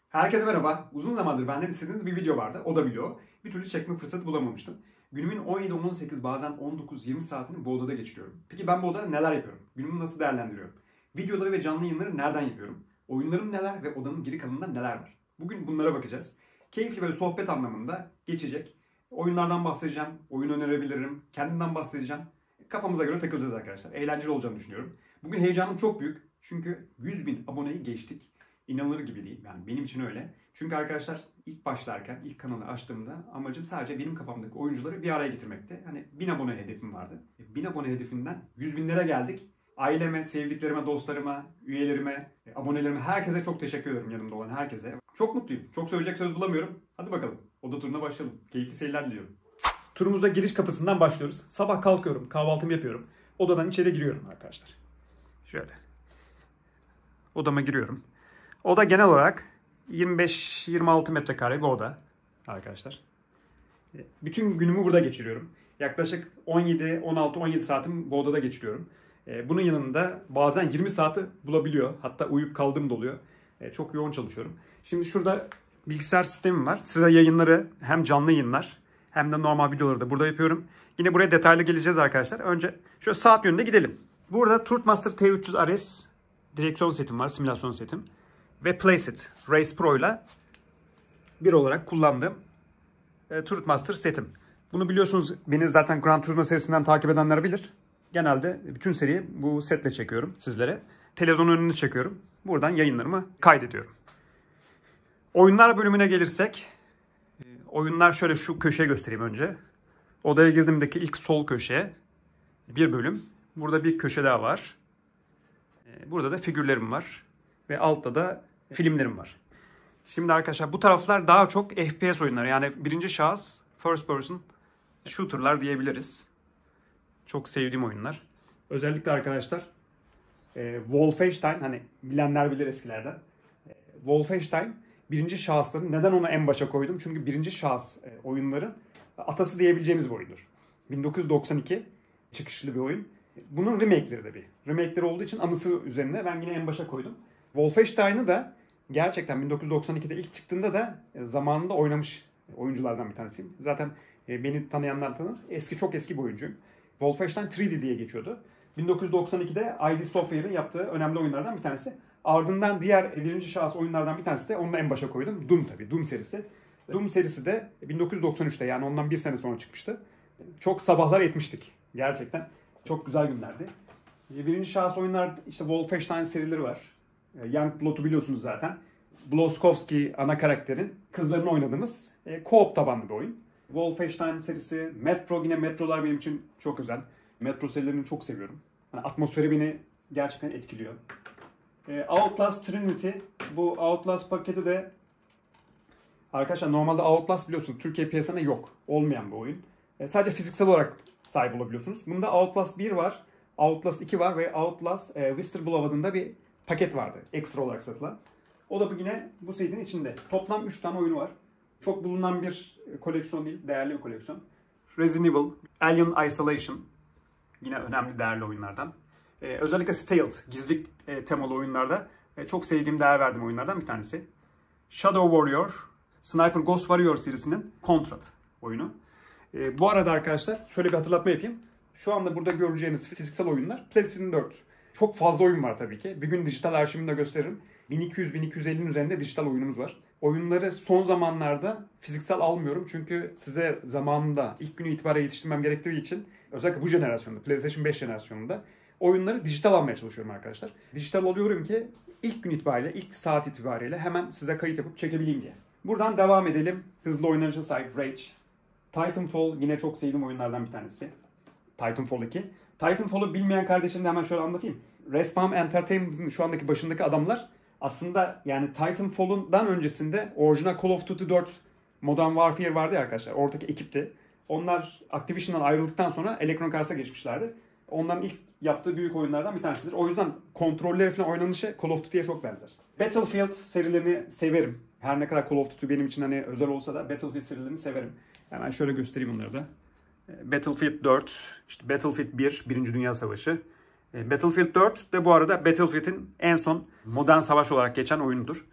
Herkese merhaba. Uzun zamandır benden istediğiniz bir video vardı. O da video. Bir türlü çekme fırsatı bulamamıştım. Günümün 17-18 bazen 19-20 saatini bu odada geçiriyorum. Peki ben bu odada neler yapıyorum? Günümü nasıl değerlendiriyorum? Videoları ve canlı yayınları nereden yapıyorum? Oyunlarım neler ve odanın geri kalanında neler var? Bugün bunlara bakacağız. Keyifli böyle sohbet anlamında geçecek. Oyunlardan bahsedeceğim, oyun önerebilirim, kendimden bahsedeceğim. Kafamıza göre takılacağız arkadaşlar. Eğlenceli olacağını düşünüyorum. Bugün heyecanım çok büyük. Çünkü 100.000 aboneyi geçtik. İnanılır gibi değil. Yani benim için öyle. Çünkü arkadaşlar ilk başlarken, ilk kanalı açtığımda amacım sadece benim kafamdaki oyuncuları bir araya getirmekti. Hani 1000 abone hedefim vardı. 1000 abone hedefinden 100.000'lere geldik. Aileme, sevdiklerime, dostlarıma, üyelerime, abonelerime, herkese çok teşekkür ederim, yanımda olan herkese. Çok mutluyum. Çok söyleyecek söz bulamıyorum. Hadi bakalım. Oda turuna başlayalım. Keyifli seyirler diliyorum. Turumuza giriş kapısından başlıyoruz. Sabah kalkıyorum, kahvaltımı yapıyorum. Odadan içeri giriyorum arkadaşlar. Şöyle. Odama giriyorum. Oda genel olarak 25-26 metrekare bir oda arkadaşlar. Bütün günümü burada geçiriyorum. Yaklaşık 16-17 saatim bu odada geçiriyorum. Bunun yanında bazen 20 saati bulabiliyor. Hatta uyuyup kaldığım da oluyor. Çok yoğun çalışıyorum. Şimdi şurada bilgisayar sistemim var. Size yayınları hem canlı yayınlar hem de normal videoları da burada yapıyorum. Yine buraya detaylı geleceğiz arkadaşlar. Önce şöyle saat yönünde gidelim. Burada Turtmaster T300 RS direksiyon setim var, simülasyon setim. Ve Placeit Race Pro ile bir olarak kullandığım Turtmaster setim. Bunu biliyorsunuz, beni zaten Gran Turismo serisinden takip edenler bilir. Genelde bütün seriyi bu setle çekiyorum sizlere. Televizyon önünü çekiyorum. Buradan yayınlarımı kaydediyorum. Oyunlar bölümüne gelirsek, oyunlar şöyle, şu köşeye göstereyim önce. Odaya girdiğimdeki ilk sol köşeye bir bölüm. Burada bir köşe daha var. Burada da figürlerim var. Ve altta da filmlerim var. Şimdi arkadaşlar bu taraflar daha çok FPS oyunları. Yani birinci şahıs, first person shooter'lar diyebiliriz. Çok sevdiğim oyunlar. Özellikle arkadaşlar Wolfenstein, hani bilenler bilir eskilerden. Wolfenstein birinci şahısların, neden onu en başa koydum? Çünkü birinci şahıs oyunların atası diyebileceğimiz bir oyundur. 1992 çıkışlı bir oyun. Bunun remake'leri de bir. Remake'leri olduğu için anısı üzerine ben yine en başa koydum. Wolfenstein'ı da gerçekten 1992'de ilk çıktığında da zamanında oynamış oyunculardan bir tanesiyim. Zaten beni tanıyanlar tanır. Çok eski bir oyuncuyum. Wolfenstein 3D diye geçiyordu. 1992'de ID Software'ın yaptığı önemli oyunlardan bir tanesi. Ardından diğer birinci şahıs oyunlardan bir tanesi de, onu da en başa koydum. Doom tabii. Doom serisi. Doom serisi de 1993'te, yani ondan bir sene sonra çıkmıştı. Çok sabahlar etmiştik. Gerçekten çok güzel günlerdi. Birinci şahıs oyunlar, işte Wolfenstein serileri var. Youngblood'u biliyorsunuz zaten. Blazkowski ana karakterin kızlarını oynadığımız co-op tabanlı bir oyun. Wolfenstein serisi, Metro, yine Metro'lar benim için çok özel. Metro serilerini çok seviyorum. Yani atmosferi beni gerçekten etkiliyor. Outlast Trinity, bu Outlast paketi de arkadaşlar, normalde Outlast biliyorsunuz Türkiye piyasasında yok. Olmayan bir oyun. Sadece fiziksel olarak sahip olabiliyorsunuz. Bunda Outlast 1 var, Outlast 2 var ve Outlast Whistleblower adında bir paket vardı ekstra olarak satılan. O da yine bu serinin içinde. Toplam 3 tane oyunu var. Çok bulunan bir koleksiyon değil, değerli bir koleksiyon. Resident Evil, Alien Isolation yine önemli, değerli oyunlardan. Özellikle Stealth, gizlilik temalı oyunlarda çok sevdiğim, değer verdiğim oyunlardan bir tanesi. Shadow Warrior, Sniper Ghost Warrior serisinin Contrat oyunu. Bu arada arkadaşlar şöyle bir hatırlatma yapayım. Şu anda burada göreceğiniz fiziksel oyunlar PlayStation 4. Çok fazla oyun var tabii ki. Bir gün dijital arşivimde gösteririm. 1200-1250'nin üzerinde dijital oyunumuz var. Oyunları son zamanlarda fiziksel almıyorum. Çünkü size zamanında ilk günü itibariyle yetiştirmem gerektiği için, özellikle bu jenerasyonda, PlayStation 5 jenerasyonunda oyunları dijital almaya çalışıyorum arkadaşlar. Dijital alıyorum ki ilk gün itibariyle, ilk saat itibariyle hemen size kayıt yapıp çekebileyim diye. Buradan devam edelim. Hızlı oynanışa sahip Rage. Titanfall yine çok sevdiğim oyunlardan bir tanesi. Titanfall 2. Titanfall'u bilmeyen kardeşim de hemen şöyle anlatayım. Respawn Entertainment'ın şu andaki başındaki adamlar aslında, yani Titanfall'undan öncesinde orijinal Call of Duty 4 Modern Warfare vardı ya arkadaşlar. Oradaki ekipti. Onlar Activision'dan ayrıldıktan sonra Electronic Arts'a geçmişlerdi. Onların ilk yaptığı büyük oyunlardan bir tanesidir. O yüzden kontrolleri falan, oynanışı Call of Duty'ye çok benzer. Battlefield serilerini severim. Her ne kadar Call of Duty benim için hani özel olsa da Battlefield serilerini severim. Hemen şöyle göstereyim onları da. Battlefield 4, işte Battlefield 1, Birinci Dünya Savaşı. Battlefield 4 de bu arada Battlefield'in en son modern savaş olarak geçen oyunudur.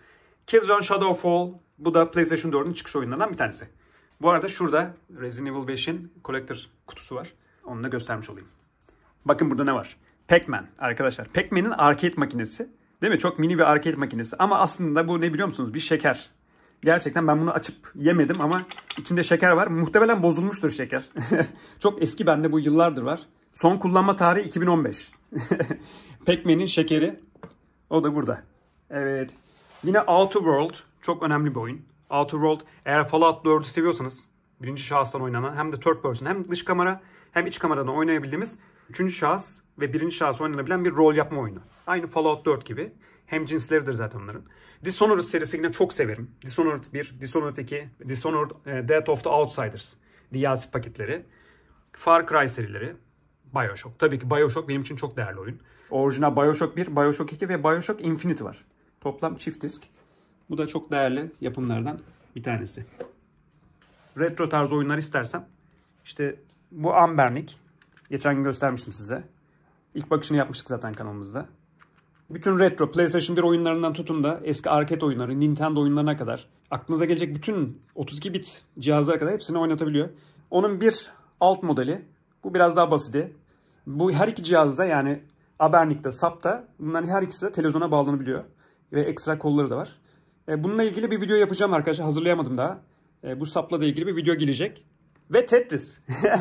Killzone Shadow Fall. Bu da PlayStation 4'ün çıkış oyunlarından bir tanesi. Bu arada şurada Resident Evil 5'in Collector kutusu var. Onu da göstermiş olayım. Bakın burada ne var? Pac-Man arkadaşlar. Pac-Man'in arcade makinesi. Değil mi? Çok mini bir arcade makinesi. Ama aslında bu ne biliyor musunuz? Bir şeker. Gerçekten ben bunu açıp yemedim ama içinde şeker var. Muhtemelen bozulmuştur şeker. Çok eski, bende bu yıllardır var. Son kullanma tarihi 2015. Pac-Man'in şekeri. O da burada. Evet. Yine Outer World. Çok önemli bir oyun. Outer World, eğer Fallout 4'ü seviyorsanız, birinci şahıstan oynanan hem de third person, hem dış kamera hem iç kameradan oynayabildiğimiz üçüncü şahıs ve birinci şahıs oynanabilen bir rol yapma oyunu. Aynı Fallout 4 gibi. Hem cinsleridir zaten onların. Dishonored serisini çok severim. Dishonored 1, Dishonored 2, Dishonored Death of the Outsiders DLC paketleri. Far Cry serileri. BioShock. Tabii ki BioShock benim için çok değerli oyun. Orijinal BioShock 1, BioShock 2 ve BioShock Infinite var. Toplam çift disk. Bu da çok değerli yapımlardan bir tanesi. Retro tarzı oyunlar istersem işte bu Ambernic. Geçen gün göstermiştim size. İlk bakışını yapmıştık zaten kanalımızda. Bütün retro PlayStation 1 oyunlarından tutun da eski arcade oyunları, Nintendo oyunlarına kadar aklınıza gelecek bütün 32 bit cihazlara kadar hepsini oynatabiliyor. Onun bir alt modeli. Bu biraz daha basiti. Bu her iki cihazda, yani Abernic'te, SAP'ta, bunların her ikisi de televizyona bağlanabiliyor. Ve ekstra kolları da var. Bununla ilgili bir video yapacağım arkadaşlar. Hazırlayamadım daha. Bu SAP'la da ilgili bir video gelecek. Ve Tetris.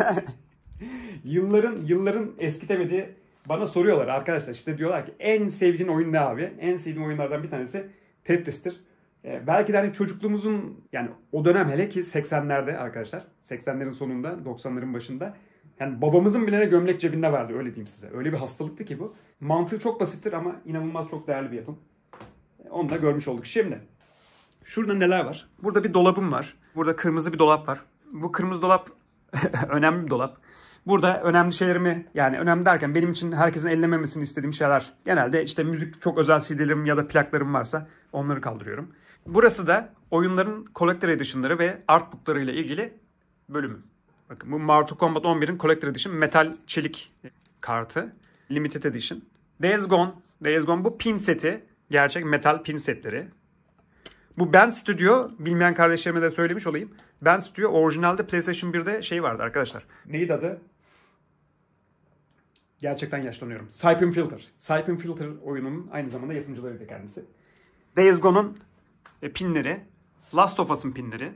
Yılların eskitemediği, bana soruyorlar arkadaşlar. İşte diyorlar ki en sevdiğin oyun ne abi? En sevdiğim oyunlardan bir tanesi Tetris'tir. Belki de hani çocukluğumuzun, yani o dönem, hele ki 80'lerde arkadaşlar. 80'lerin sonunda, 90'ların başında. Yani babamızın bile gömlek cebinde vardı, öyle diyeyim size. Öyle bir hastalıktı ki bu. Mantığı çok basittir ama inanılmaz çok değerli bir yapım. Onu da görmüş olduk. Şimdi şurada neler var? Burada bir dolabım var. Burada kırmızı bir dolap var. Bu kırmızı dolap önemli bir dolap. Burada önemli şeylerimi, yani önemli derken benim için herkesin ellememesini istediğim şeyler. Genelde işte müzik, çok özel CD'lerim ya da plaklarım varsa onları kaldırıyorum. Burası da oyunların Collector Edition'ları ve Artbook'ları ile ilgili bölümü. Bakın bu Mortal Kombat 11'in Collector Edition metal çelik kartı. Limited Edition. Days Gone. Days Gone bu pin seti. Gerçek metal pin setleri. Bu Band Studio, bilmeyen kardeşlerime de söylemiş olayım. Band Studio orijinalde PlayStation 1'de şey vardı arkadaşlar. Neydi adı? Gerçekten yaşlanıyorum. Siphon Filter. Siphon Filter oyununun aynı zamanda yapımcılarıydı kendisi. Days Gone'un pinleri. Last of Us'ın pinleri.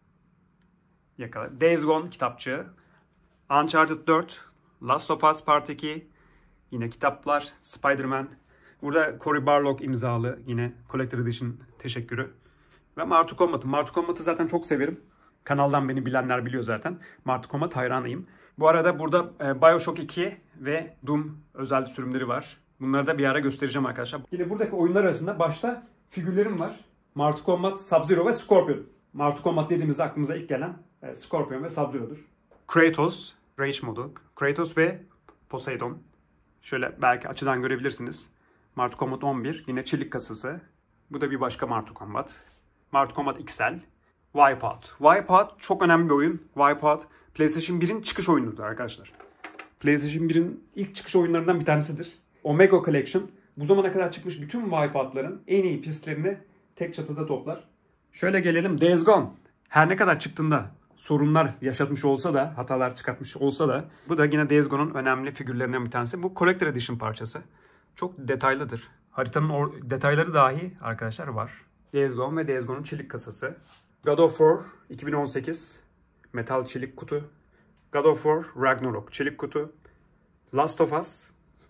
Yakala. Days Gone kitapçığı. Uncharted 4. Last of Us Part 2. Yine kitaplar. Spider-Man. Burada Cory Barlog imzalı yine Collector Edition teşekkürü. Ve Mortal Kombat'ı. Mortal Kombat'ı zaten çok severim. Kanaldan beni bilenler biliyor zaten. Mortal Kombat hayranıyım. Bu arada burada BioShock 2 ve Doom özel sürümleri var. Bunları da bir ara göstereceğim arkadaşlar. Yine buradaki oyunlar arasında başta figürlerim var. Mortal Kombat, Sub-Zero ve Scorpion. Mortal Kombat dediğimizde aklımıza ilk gelen Scorpion ve Sub-Zero'dur. Kratos, Rage modu. Kratos ve Poseidon. Şöyle belki açıdan görebilirsiniz. Mortal Kombat 11, yine çelik kasası. Bu da bir başka Mortal Kombat. Mortal Kombat XL. Wipeout. Wipeout çok önemli bir oyun. Wipeout PlayStation 1'in çıkış oyunudur arkadaşlar. PlayStation 1'in ilk çıkış oyunlarından bir tanesidir. Omega Collection bu zamana kadar çıkmış bütün Wipeout'ların en iyi pistlerini tek çatıda toplar. Şöyle gelelim Days Gone. Her ne kadar çıktığında sorunlar yaşatmış olsa da, hatalar çıkartmış olsa da, bu da yine Days Gone'un önemli figürlerinden bir tanesi. Bu Collector Edition parçası. Çok detaylıdır. Haritanın detayları dahi arkadaşlar var. Days Gone ve Days Gone'un çelik kasası. God of War 2018 metal çelik kutu. God of War Ragnarok çelik kutu. Last of Us.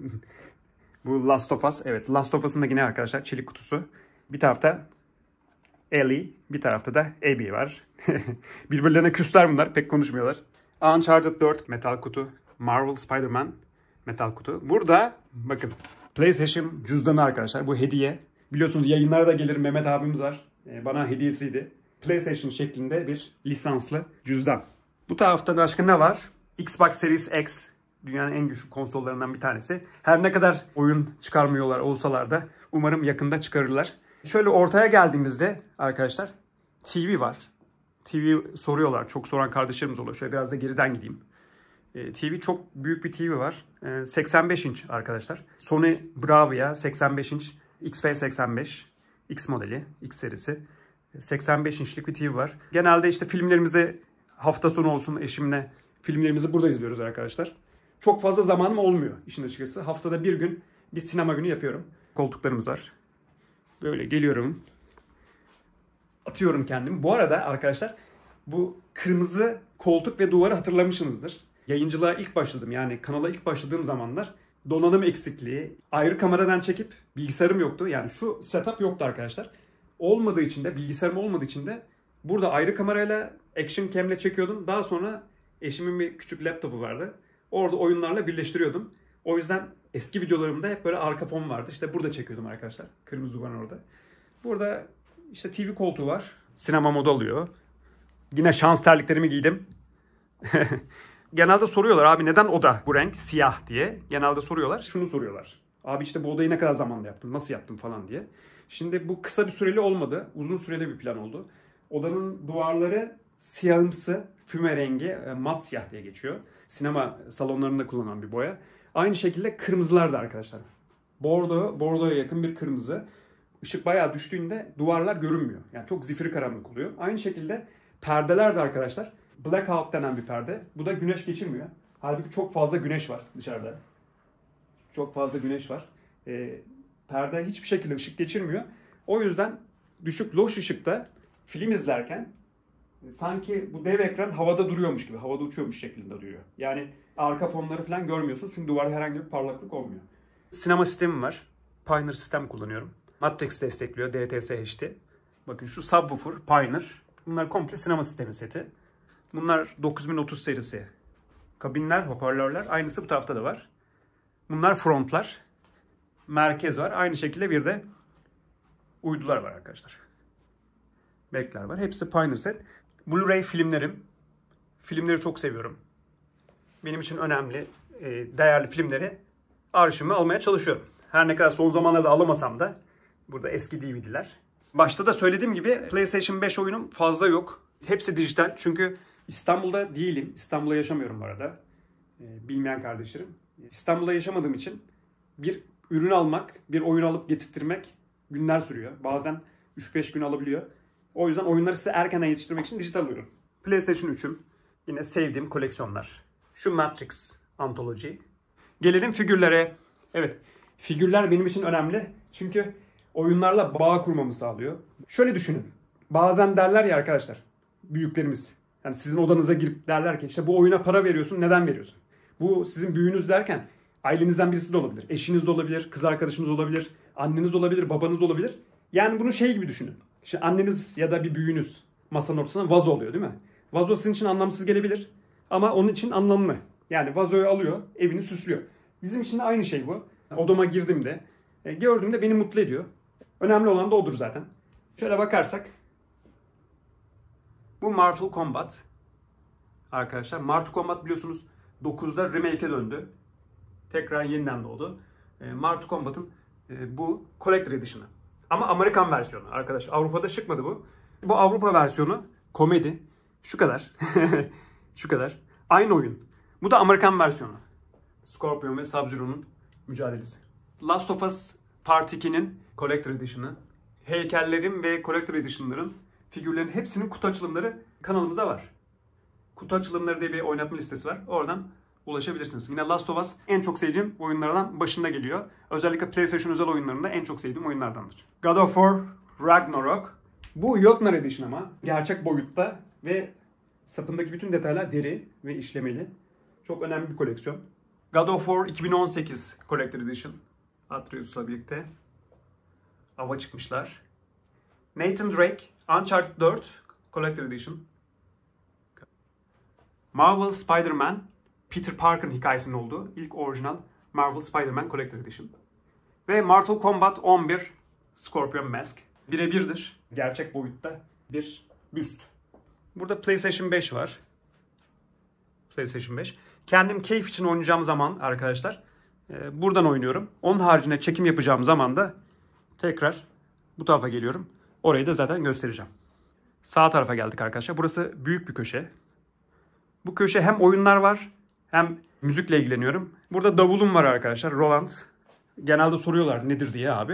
Bu Last of Us. Evet, Last of Us'ın da yine arkadaşlar çelik kutusu. Bir tarafta Ellie, bir tarafta da Abby var. Birbirlerine küsler bunlar, pek konuşmuyorlar. Uncharted 4 metal kutu. Marvel Spider-Man metal kutu. Burada bakın PlayStation cüzdanı arkadaşlar. Bu hediye. Biliyorsunuz yayınlara da gelir, Mehmet abimiz var. Bana hediyesiydi. PlayStation şeklinde bir lisanslı cüzdan. Bu tarafta başka ne var? Xbox Series X. Dünyanın en güçlü konsollarından bir tanesi. Her ne kadar oyun çıkarmıyorlar olsalar da umarım yakında çıkarırlar. Şöyle ortaya geldiğimizde arkadaşlar TV var. TV soruyorlar. Çok soran kardeşlerimiz oluyor. Şöyle biraz da geriden gideyim. TV çok büyük bir TV var. 85 inç arkadaşlar. Sony Bravia 85 inç. XP85. X modeli, X serisi. 85 inçlik bir TV var. Genelde işte filmlerimizi hafta sonu olsun eşimle filmlerimizi burada izliyoruz arkadaşlar. Çok fazla zamanım olmuyor işin açıkçası. Haftada bir gün bir sinema günü yapıyorum. Koltuklarımız var. Böyle geliyorum. Atıyorum kendimi. Bu arada arkadaşlar bu kırmızı koltuk ve duvarı hatırlamışsınızdır. Yayıncılığa ilk başladım, yani kanala ilk başladığım zamanlar donanım eksikliği, ayrı kameradan çekip bilgisayarım yoktu. Yani şu setup yoktu arkadaşlar. Olmadığı için de, bilgisayarım olmadığı için de burada ayrı kamerayla Action Cam'le çekiyordum. Daha sonra eşimin bir küçük laptopu vardı. Orada oyunlarla birleştiriyordum. O yüzden eski videolarımda hep böyle arka fon vardı. İşte burada çekiyordum arkadaşlar. Kırmızı duvar orada. Burada işte TV koltuğu var. Sinema modu alıyor. Yine şans terliklerimi giydim. Genelde soruyorlar, abi neden oda bu renk siyah diye. Genelde soruyorlar. Şunu soruyorlar. Abi işte bu odayı ne kadar zamanda yaptın? Nasıl yaptın falan diye. Şimdi bu kısa bir süreli olmadı. Uzun süreli bir plan oldu. Odanın duvarları siyahımsı, füme rengi, mat siyah diye geçiyor. Sinema salonlarında kullanılan bir boya. Aynı şekilde kırmızılar da arkadaşlar. Bordoya yakın bir kırmızı. Işık bayağı düştüğünde duvarlar görünmüyor. Yani çok zifiri karanlık oluyor. Aynı şekilde perdeler de arkadaşlar blackout denen bir perde. Bu da güneş geçirmiyor. Halbuki çok fazla güneş var dışarıda. Çok fazla güneş var. Perde hiçbir şekilde ışık geçirmiyor. O yüzden düşük loş ışıkta film izlerken sanki bu dev ekran havada duruyormuş gibi, havada uçuyormuş şeklinde duruyor. Yani arka fonları falan görmüyorsunuz çünkü duvarda herhangi bir parlaklık olmuyor. Sinema sistemi var. Pioneer sistem kullanıyorum. Matrix destekliyor, DTS HD. Bakın şu subwoofer, Pioneer. Bunlar komple sinema sistemi seti. Bunlar 9030 serisi. Kabinler, hoparlörler. Aynısı bu tarafta da var. Bunlar frontlar. Merkez var. Aynı şekilde bir de uydular var arkadaşlar. Back'ler var. Hepsi Pioneer set. Blu-ray filmlerim. Filmleri çok seviyorum. Benim için önemli, değerli filmleri arşivime almaya çalışıyorum. Her ne kadar son zamanlarda alamasam da burada eski DVD'ler. Başta da söylediğim gibi PlayStation 5 oyunum fazla yok. Hepsi dijital. Çünkü İstanbul'da değilim. İstanbul'da yaşamıyorum bu arada. Bilmeyen kardeşlerim. İstanbul'da yaşamadığım için bir ürün almak, bir oyun alıp getirtmek günler sürüyor. Bazen 3-5 gün alabiliyor. O yüzden oyunları size erkenden yetiştirmek için dijital alıyorum. PlayStation 3'üm. Yine sevdiğim koleksiyonlar. Şu Matrix Anthology. Gelelim figürlere. Evet, figürler benim için önemli. Çünkü oyunlarla bağ kurmamı sağlıyor. Şöyle düşünün. Bazen derler ya arkadaşlar, büyüklerimiz. Yani sizin odanıza girip derler ki işte bu oyuna para veriyorsun, neden veriyorsun? Bu sizin büyüğünüz derken ailenizden birisi de olabilir. Eşiniz de olabilir, kız arkadaşınız olabilir, anneniz olabilir, babanız olabilir. Yani bunu şey gibi düşünün. İşte anneniz ya da bir büyüğünüz masanın ortasına vazo oluyor değil mi? Vazo sizin için anlamsız gelebilir ama onun için anlamlı. Yani vazoyu alıyor, evini süslüyor. Bizim için de aynı şey bu. Odama girdiğimde, gördüğümde beni mutlu ediyor. Önemli olan da odur zaten. Şöyle bakarsak. Bu Mortal Kombat. Arkadaşlar Mortal Kombat biliyorsunuz 9'da remake'e döndü. Tekrar yeniden doğdu. Mortal Kombat'ın bu Collector Edition'ı. Ama Amerikan versiyonu arkadaşlar. Avrupa'da çıkmadı bu. Bu Avrupa versiyonu komedi. Şu kadar. Şu kadar. Aynı oyun. Bu da Amerikan versiyonu. Scorpion ve Sub-Zero'nun mücadelesi. Last of Us Part 2'nin Collector Edition'ı. Heykellerin ve Collector Edition'ların figürlerin hepsinin kutu açılımları kanalımızda var. Kutu açılımları diye bir oynatma listesi var. Oradan ulaşabilirsiniz. Yine Last of Us en çok sevdiğim oyunlardan başında geliyor. Özellikle PlayStation özel oyunlarında en çok sevdiğim oyunlardandır. God of War Ragnarok. Bu Jotnar Edition ama gerçek boyutta ve sapındaki bütün detaylar deri ve işlemeli. Çok önemli bir koleksiyon. God of War 2018 Collector Edition. Atreus'la birlikte ava çıkmışlar. Nathan Drake Uncharted 4 Collector Edition. Marvel Spider-Man Peter Parker'ın hikayesinin olduğu ilk orijinal Marvel Spider-Man Collector Edition. Ve Mortal Kombat 11 Scorpion Mask. Birebirdir. Gerçek boyutta bir büst. Burada PlayStation 5 var. PlayStation 5. Kendim keyif için oynayacağım zaman arkadaşlar buradan oynuyorum. Onun haricinde çekim yapacağım zaman da tekrar bu tarafa geliyorum. Orayı da zaten göstereceğim. Sağ tarafa geldik arkadaşlar. Burası büyük bir köşe. Bu köşe hem oyunlar var hem müzikle ilgileniyorum. Burada davulum var arkadaşlar. Roland. Genelde soruyorlar nedir diye abi.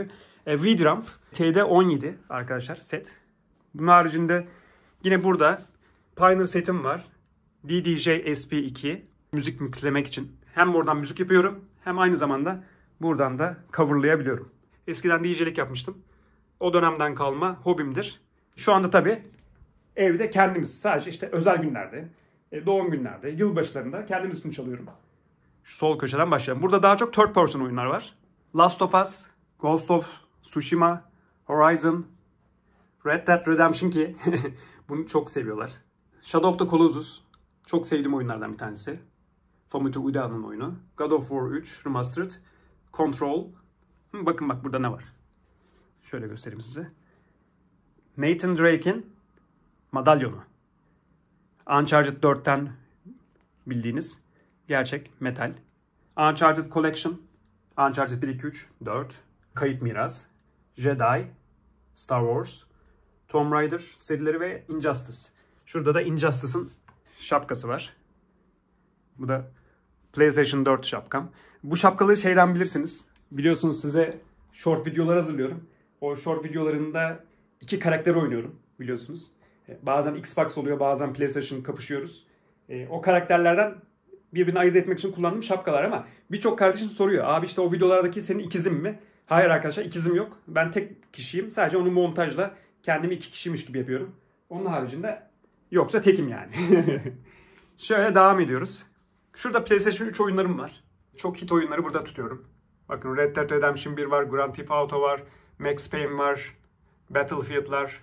V-Drum TD17 arkadaşlar set. Bunun haricinde yine burada Pioneer setim var. DDJ SP2 müzik mixlemek için. Hem oradan müzik yapıyorum hem aynı zamanda buradan da coverlayabiliyorum. Eskiden DJ'lik yapmıştım. O dönemden kalma hobimdir. Şu anda tabii evde kendimiz sadece işte özel günlerde, doğum günlerde, yılbaşlarında kendimiz için çalıyorum. Şu sol köşeden başlayalım. Burada daha çok third person oyunlar var. Last of Us, Ghost of Tsushima, Horizon, Red Dead Redemption ki bunu çok seviyorlar. Shadow of the Colossus çok sevdiğim oyunlardan bir tanesi. Fumito Uda'nın oyunu. God of War 3 Remastered, Control. Bakın bak burada ne var. Şöyle göstereyim size. Nathan Drake'in madalyonu. Uncharted 4'ten bildiğiniz gerçek metal. Uncharted Collection. Uncharted 1, 2, 3, 4. Kayıp Miras. Jedi. Star Wars. Tomb Raider serileri ve Injustice. Şurada da Injustice'ın şapkası var. Bu da PlayStation 4 şapkam. Bu şapkaları şeyden bilirsiniz. Biliyorsunuz size short videolar hazırlıyorum. O short videolarında 2 karakter oynuyorum biliyorsunuz. Bazen Xbox oluyor, bazen PlayStation kapışıyoruz. O karakterlerden birbirini ayırt etmek için kullandığım şapkalar ama birçok kardeşim soruyor. Abi işte o videolardaki senin ikizin mi? Hayır arkadaşlar, ikizim yok. Ben tek kişiyim. Sadece onu montajla kendimi 2 kişiymiş gibi yapıyorum. Onun haricinde yoksa tekim yani. Şöyle devam ediyoruz. Şurada PlayStation 3 oyunlarım var. Çok hit oyunları burada tutuyorum. Bakın Red Dead Redemption 1 var, Grand Theft Auto var, Max Payne var, Battlefield'lar,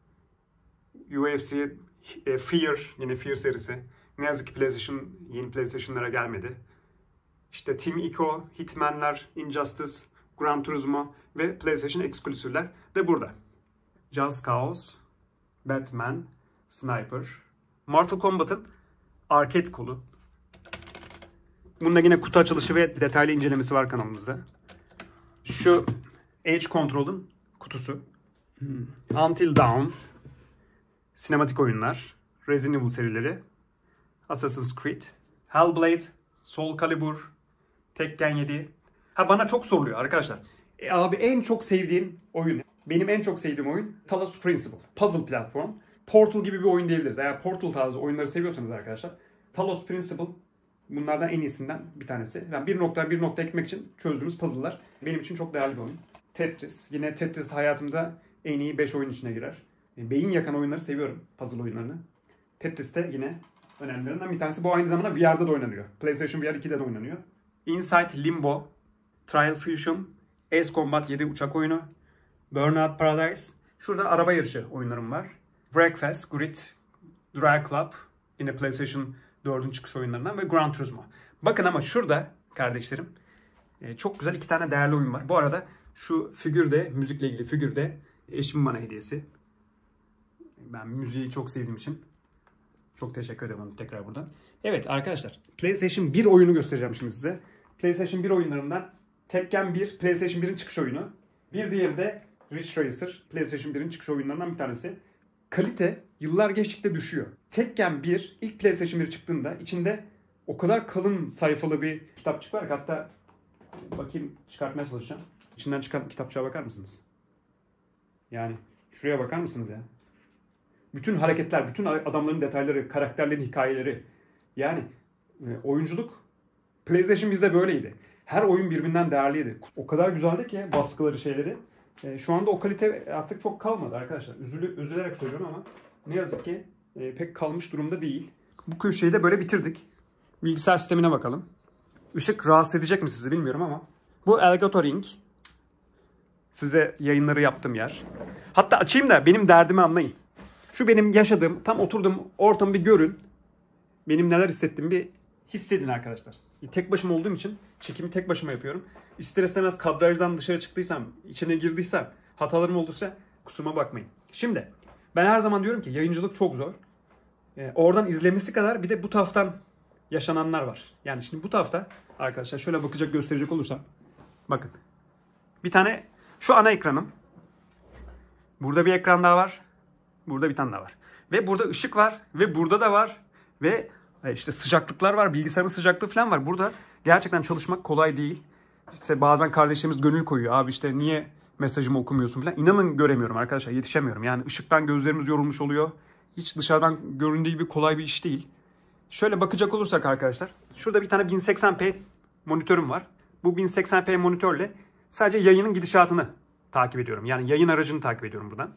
UFC, Fear, yine Fear serisi. Ne yazık ki yeni PlayStation'lara gelmedi. İşte Team Ico, Hitman'lar, Injustice, Gran Turismo ve PlayStation Exclusive'ler de burada. Just Cause, Batman, Sniper, Mortal Kombat'ın arcade kolu. Bunda yine kutu açılışı ve detaylı incelemesi var kanalımızda. Şu Edge Control'un kutusu. Until Dawn, sinematik oyunlar, Resident Evil serileri, Assassin's Creed, Hellblade, Soul Calibur, Tekken 7. Bana çok soruluyor arkadaşlar. Abi en çok sevdiğin oyun. Benim en çok sevdiğim oyun Talos Principle. Puzzle platform. Portal gibi bir oyun diyebiliriz. Eğer Portal tarzı oyunları seviyorsanız arkadaşlar, Talos Principle bunlardan en iyisinden bir tanesi. Yani bir noktaya bir nokta ekmek için çözdüğümüz puzzle'lar. Benim için çok değerli bir oyun. Tetris. Yine Tetris hayatımda en iyi 5 oyun içine girer. Beyin yakan oyunları seviyorum. Puzzle oyunlarını. Tetris de yine önemlilerinden bir tanesi. Bu aynı zamanda VR'da da oynanıyor. PlayStation VR 2'de de oynanıyor. Inside Limbo, Trial Fusion, Ace Combat 7 uçak oyunu, Burnout Paradise. Şurada araba yarışı oyunlarım var. Breakfast, Grid, Drag Club, yine PlayStation 4'ün çıkış oyunlarından ve Gran Turismo. Bakın ama şurada kardeşlerim çok güzel 2 tane değerli oyun var. Bu arada şu figürde, müzikle ilgili figürde eşimin bana hediyesi. Ben müziği çok sevdiğim için çok teşekkür ederim onu tekrar buradan. Evet arkadaşlar, PlayStation 1 oyunu göstereceğim şimdi size. PlayStation 1 oyunlarından Tekken 1, PlayStation 1'in çıkış oyunu. Bir diğeri de Ridge Racer, PlayStation 1'in çıkış oyunlarından bir tanesi. Kalite yıllar geçtikçe düşüyor. Tekken 1 ilk PlayStation 1 çıktığında içinde o kadar kalın sayfalı bir kitapçık var ki, hatta bakayım çıkartmaya çalışacağım. İçinden çıkan kitapçığa bakar mısınız? Yani şuraya bakar mısınız ya? Bütün hareketler, bütün adamların detayları, karakterlerin hikayeleri. Yani oyunculuk PlayStation 1'de böyleydi. Her oyun birbirinden değerliydi. O kadar güzeldi ki baskıları, şeyleri. Şu anda o kalite artık çok kalmadı arkadaşlar. Üzülerek söylüyorum ama ne yazık ki pek kalmış durumda değil. Bu köşeyi de böyle bitirdik. Bilgisayar sistemine bakalım. Işık rahatsız edecek mi sizi bilmiyorum ama. Bu Elgato Ring. Size yayınları yaptığım yer. Hatta açayım da benim derdimi anlayın. Şu benim yaşadığım, tam oturduğum ortamı bir görün. Benim neler hissettiğimi bir hissedin arkadaşlar. Tek başıma olduğum için çekimi tek başıma yapıyorum. İster istemez kadrajdan dışarı çıktıysam, içine girdiysem, hatalarım olduysa kusuruma bakmayın. Şimdi ben her zaman diyorum ki yayıncılık çok zor. Oradan izlemesi kadar bir de bu taraftan yaşananlar var. Yani şimdi bu tarafta arkadaşlar şöyle gösterecek olursam. Bakın. Bir tane şu ana ekranım. Burada bir ekran daha var. Burada bir tane daha var. Ve burada ışık var. Ve burada da var. Ve işte sıcaklıklar var. Bilgisayarın sıcaklığı falan var. Burada gerçekten çalışmak kolay değil. İşte bazen kardeşlerimiz gönül koyuyor. Abi işte niye mesajımı okumuyorsun falan. İnanın göremiyorum arkadaşlar, yetişemiyorum. Yani ışıktan gözlerimiz yorulmuş oluyor. Hiç dışarıdan göründüğü gibi kolay bir iş değil. Şöyle bakacak olursak arkadaşlar, şurada bir tane 1080p monitörüm var. Bu 1080p monitörle sadece yayının gidişatını takip ediyorum. Yani yayın aracını takip ediyorum buradan.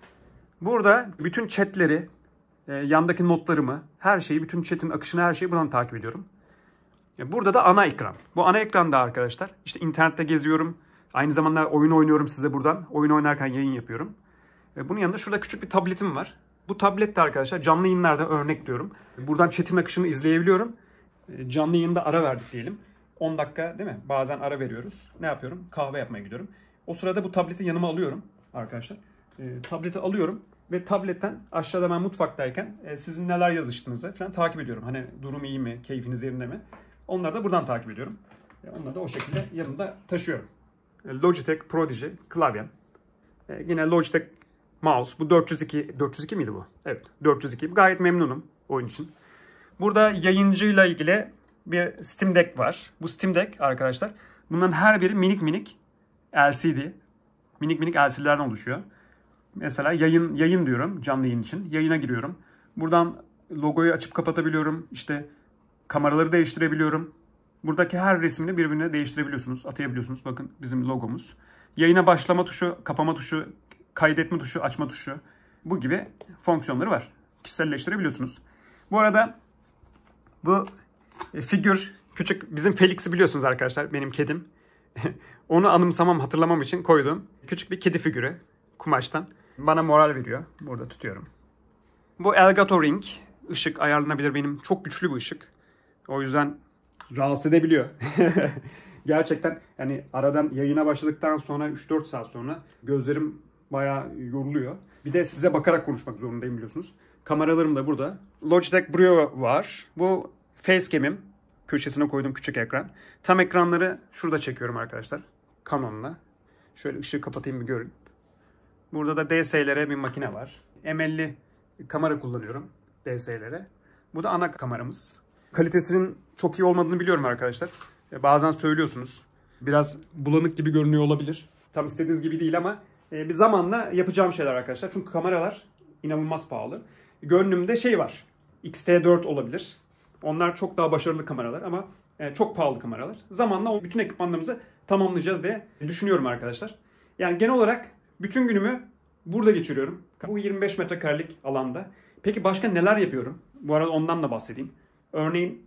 Burada bütün chatleri, yandaki notlarımı, her şeyi, bütün chat'in akışını, her şeyi buradan takip ediyorum. Burada da ana ekran. Bu ana ekranda arkadaşlar işte internette geziyorum. Aynı zamanda oyun oynuyorum size buradan. Oyun oynarken yayın yapıyorum. Bunun yanında şurada küçük bir tabletim var. Bu tablette arkadaşlar canlı yayınlarda örnek diyorum. Buradan chat'in akışını izleyebiliyorum. Canlı yayında ara verdik diyelim. 10 dakika değil mi? Bazen ara veriyoruz. Ne yapıyorum? Kahve yapmaya gidiyorum. O sırada bu tableti yanıma alıyorum arkadaşlar. Tableti alıyorum ve tabletten aşağıda ben mutfaktayken sizin neler yazıştığınızı falan takip ediyorum. Hani durum iyi mi? Keyfiniz yerinde mi? Onları da buradan takip ediyorum. Onları da o şekilde yanımda taşıyorum. Logitech Prodigy klavyem. Yine Logitech mouse. Bu 402. 402 miydi bu? Evet. 402. Gayet memnunum oyun için. Burada yayıncıyla ilgili bir Steam Deck var. Bu Steam Deck arkadaşlar, bunların her biri minik minik LCD. Minik minik LCD'lerden oluşuyor. Mesela yayın diyorum canlı yayın için. Yayına giriyorum. Buradan logoyu açıp kapatabiliyorum. İşte kameraları değiştirebiliyorum. Buradaki her resmini birbirine değiştirebiliyorsunuz. Atayabiliyorsunuz. Bakın bizim logomuz. Yayına başlama tuşu, kapama tuşu, kaydetme tuşu, açma tuşu. Bu gibi fonksiyonları var. Kişiselleştirebiliyorsunuz. Bu arada bu figür küçük, bizim Felix'i biliyorsunuz arkadaşlar. Benim kedim. Onu anımsamam, hatırlamam için koyduğum küçük bir kedi figürü kumaştan. Bana moral veriyor. Burada tutuyorum. Bu Elgato Ring. Işık ayarlanabilir benim. Çok güçlü bir ışık. O yüzden rahatsız edebiliyor. Gerçekten yani aradan yayına başladıktan sonra 3-4 saat sonra gözlerim bayağı yoruluyor. Bir de size bakarak konuşmak zorundayım biliyorsunuz. Kameralarım da burada. Logitech Brio var. Bu Facecam'im. Köşesine koyduğum küçük ekran. Tam ekranları şurada çekiyorum arkadaşlar. Canon'la. Şöyle ışığı kapatayım bir görün. Burada da DSLR bir makine var. M50 kamera kullanıyorum DSLR'e. Bu da ana kameramız. Kalitesinin çok iyi olmadığını biliyorum arkadaşlar. Bazen söylüyorsunuz. Biraz bulanık gibi görünüyor olabilir. Tam istediğiniz gibi değil ama bir zamanla yapacağım şeyler arkadaşlar. Çünkü kameralar inanılmaz pahalı. Gönlümde şey var. X-T4 olabilir. Onlar çok daha başarılı kameralar ama çok pahalı kameralar. Zamanla o bütün ekipmanlarımızı tamamlayacağız diye düşünüyorum arkadaşlar. Yani genel olarak bütün günümü burada geçiriyorum. Bu 25 metrekarelik alanda. Peki başka neler yapıyorum? Bu arada ondan da bahsedeyim. Örneğin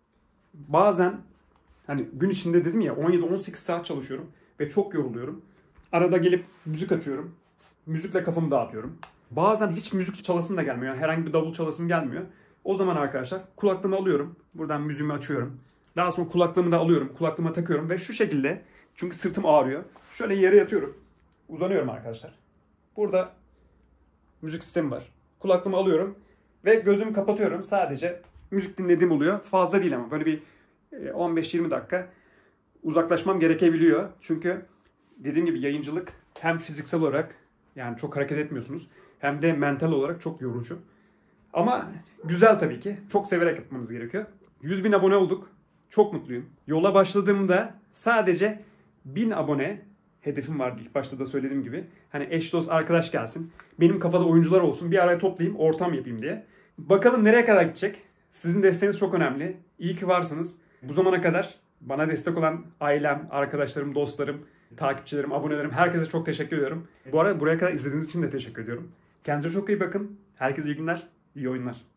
bazen hani gün içinde dedim ya 17-18 saat çalışıyorum ve çok yoruluyorum. Arada gelip müzik açıyorum. Müzikle kafamı dağıtıyorum. Bazen hiç müzik çalasım da gelmiyor. Yani herhangi bir davul çalasım gelmiyor. O zaman arkadaşlar kulaklığımı alıyorum. Buradan müziğimi açıyorum. Daha sonra kulaklığımı da alıyorum. Kulaklığıma takıyorum ve şu şekilde, çünkü sırtım ağrıyor. Şöyle yere yatıyorum. Uzanıyorum arkadaşlar. Burada müzik sistemi var. Kulaklığımı alıyorum ve gözümü kapatıyorum. Sadece müzik dinlediğim oluyor. Fazla değil ama böyle bir 15-20 dakika uzaklaşmam gerekebiliyor. Çünkü dediğim gibi yayıncılık hem fiziksel olarak yani çok hareket etmiyorsunuz hem de mental olarak çok yorucu. Ama güzel tabii ki. Çok severek yapmanız gerekiyor. 100.000 abone olduk. Çok mutluyum. Yola başladığımda sadece 1000 abone hedefim vardı ilk başta da söylediğim gibi. Hani eş dost arkadaş gelsin. Benim kafada oyuncular olsun. Bir araya toplayayım, ortam yapayım diye. Bakalım nereye kadar gidecek. Sizin desteğiniz çok önemli. İyi ki varsınız. Bu zamana kadar bana destek olan ailem, arkadaşlarım, dostlarım, takipçilerim, abonelerim, herkese çok teşekkür ediyorum. Bu arada buraya kadar izlediğiniz için de teşekkür ediyorum. Kendinize çok iyi bakın. Herkese iyi günler, iyi oyunlar.